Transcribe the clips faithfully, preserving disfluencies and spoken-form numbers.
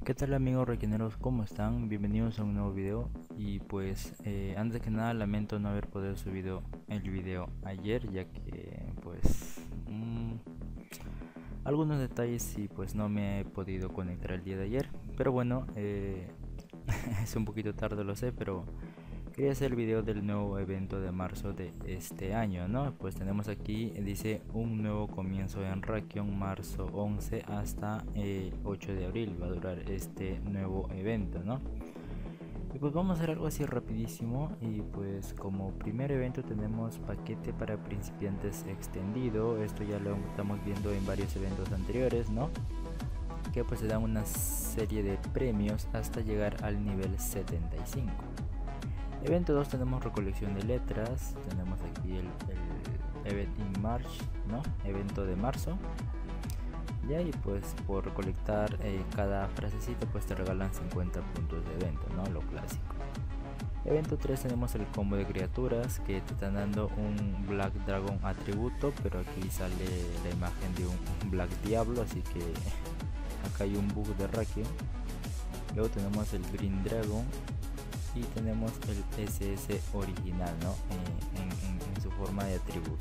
¿Qué tal amigos requineros? ¿Cómo están? Bienvenidos a un nuevo video. Y pues eh, antes que nada lamento no haber podido subir el video ayer, ya que pues mmm, algunos detalles y pues no me he podido conectar el día de ayer. Pero bueno, eh, es un poquito tarde, lo sé, pero quería hacer el video del nuevo evento de marzo de este año, ¿no? Pues tenemos aquí, dice un nuevo comienzo en Rakion, marzo once hasta el ocho de abril va a durar este nuevo evento, ¿no? Y pues vamos a hacer algo así rapidísimo. Y pues como primer evento tenemos paquete para principiantes extendido. Esto ya lo estamos viendo en varios eventos anteriores, ¿no? Que pues se dan una serie de premios hasta llegar al nivel setenta y cinco. Evento dos tenemos recolección de letras. Tenemos aquí el, el Event in March, ¿no? Evento de marzo. Ya, y pues por recolectar eh, cada frasecita pues te regalan cincuenta puntos de evento, ¿no? Lo clásico. Evento tres tenemos el combo de criaturas, que te están dando un Black Dragon atributo, pero aquí sale la imagen de un Black Diablo, así que acá hay un bug de Rakion. Luego tenemos el Green Dragon y tenemos el S S original, ¿no? Eh, en, en, en su forma de atributo.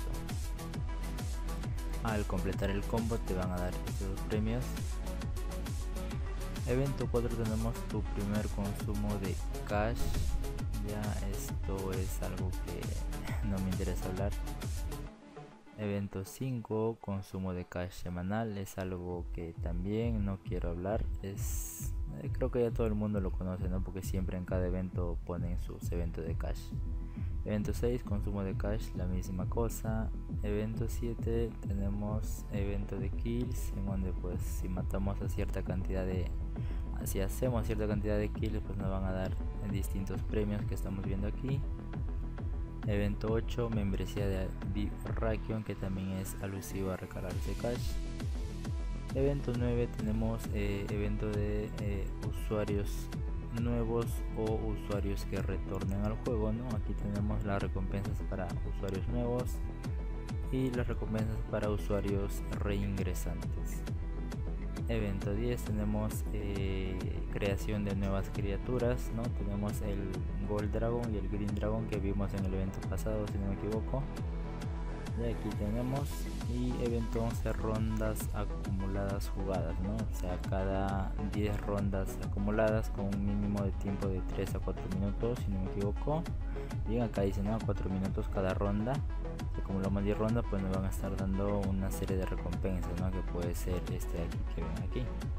Al completar el combo te van a dar estos premios. Evento cuatro tenemos tu primer consumo de cash. Ya esto es algo que no me interesa hablar. Evento cinco, consumo de cash semanal, es algo que también no quiero hablar. Es eh, creo que ya todo el mundo lo conoce, ¿no? Porque siempre en cada evento ponen sus eventos de cash. Evento seis, consumo de cash, la misma cosa. Evento siete tenemos evento de kills, en donde pues si matamos a cierta cantidad de si hacemos cierta cantidad de kills pues nos van a dar distintos premios que estamos viendo aquí. Evento ocho, membresía de V I P Rakion, que también es alusivo a recargarse cash. Evento nueve tenemos eh, evento de eh, usuarios nuevos o usuarios que retornen al juego, ¿no? Aquí tenemos las recompensas para usuarios nuevos y las recompensas para usuarios reingresantes. Evento diez tenemos eh, creación de nuevas criaturas, ¿no? Tenemos el Gold Dragon y el Green Dragon que vimos en el evento pasado, si no me equivoco. Y aquí tenemos, y evento once, rondas acumuladas jugadas, ¿no? O sea, cada diez rondas acumuladas con un mínimo de tiempo de tres a cuatro minutos, si no me equivoco. Bien, acá dice, ¿no? cuatro minutos cada ronda. Si acumulamos diez rondas pues nos van a estar dando una serie de recompensas, ¿no? Que puede ser este de aquí que ven aquí.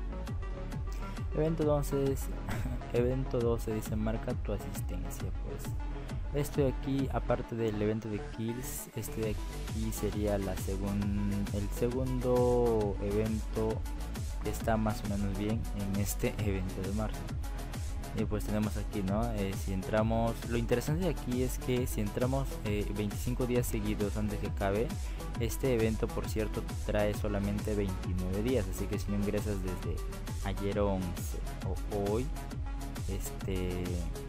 Evento doce es, evento doce dice marca tu asistencia. Pues esto de aquí, aparte del evento de kills, este de aquí sería la segun, el segundo evento que está más o menos bien en este evento de marzo. Y pues tenemos aquí, ¿no? Eh, si entramos, lo interesante de aquí es que si entramos eh, veinticinco días seguidos antes que acabe, este evento por cierto trae solamente veintinueve días, así que si no ingresas desde ayer once o hoy este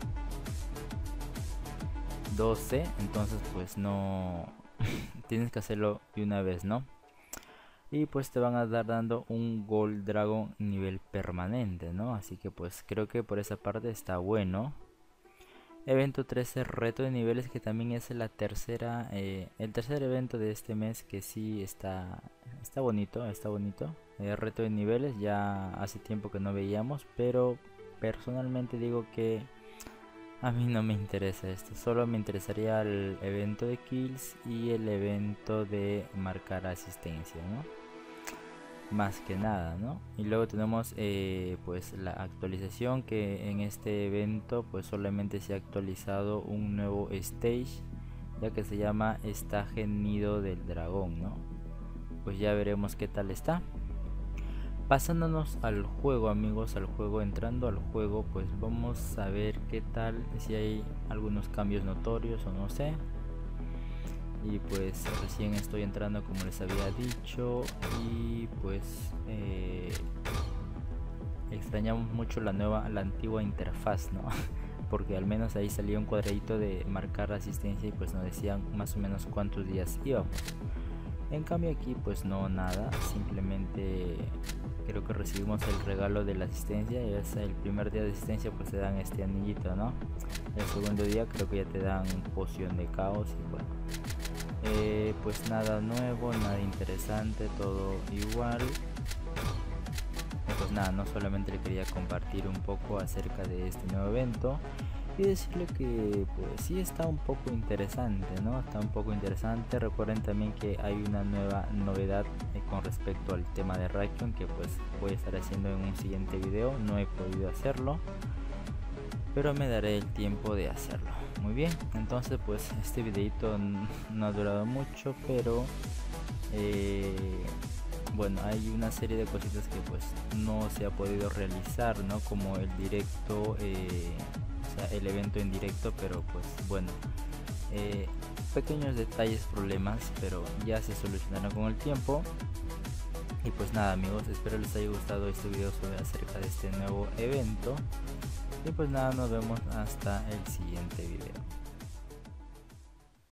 doce, entonces pues no tienes que hacerlo de una vez, ¿no? Y pues te van a dar dando un Gold Dragon nivel permanente, ¿no? Así que pues creo que por esa parte está bueno. Evento trece, reto de niveles, que también es la tercera eh, el tercer evento de este mes, que sí está está bonito, está bonito. El reto de niveles ya hace tiempo que no veíamos, pero personalmente digo que a mí no me interesa esto, solo me interesaría el evento de kills y el evento de marcar asistencia, ¿no? Más que nada, ¿no? Y luego tenemos eh, pues la actualización, que en este evento pues solamente se ha actualizado un nuevo stage, ya que se llama Estaje Nido del Dragón, ¿no? Pues ya veremos qué tal está. Pasándonos al juego, amigos, al juego, entrando al juego, pues vamos a ver qué tal, si hay algunos cambios notorios o no sé. Y pues recién estoy entrando, como les había dicho, y pues eh, extrañamos mucho la nueva, la antigua interfaz, ¿no? Porque al menos ahí salía un cuadradito de marcar asistencia y pues nos decían más o menos cuántos días íbamos. En cambio aquí pues no, nada, simplemente creo que recibimos el regalo de la asistencia, y es el primer día de asistencia pues te dan este anillito, ¿no? El segundo día creo que ya te dan poción de caos y bueno, eh, pues nada nuevo, nada interesante, todo igual. Pues nada, no solamente le quería compartir un poco acerca de este nuevo evento y decirle que pues sí está un poco interesante, ¿no? Está un poco interesante. Recuerden también que hay una nueva novedad eh, con respecto al tema de Raikon, que pues voy a estar haciendo en un siguiente video. No he podido hacerlo, pero me daré el tiempo de hacerlo. Muy bien, entonces pues este videito no ha durado mucho, pero eh, bueno, hay una serie de cositas que pues no se ha podido realizar, ¿no? Como el directo, eh, o sea, el evento en directo, pero pues bueno, eh, pequeños detalles, problemas, pero ya se solucionarán con el tiempo. Y pues nada amigos, espero les haya gustado este video sobre acerca de este nuevo evento. Y pues nada, nos vemos hasta el siguiente video.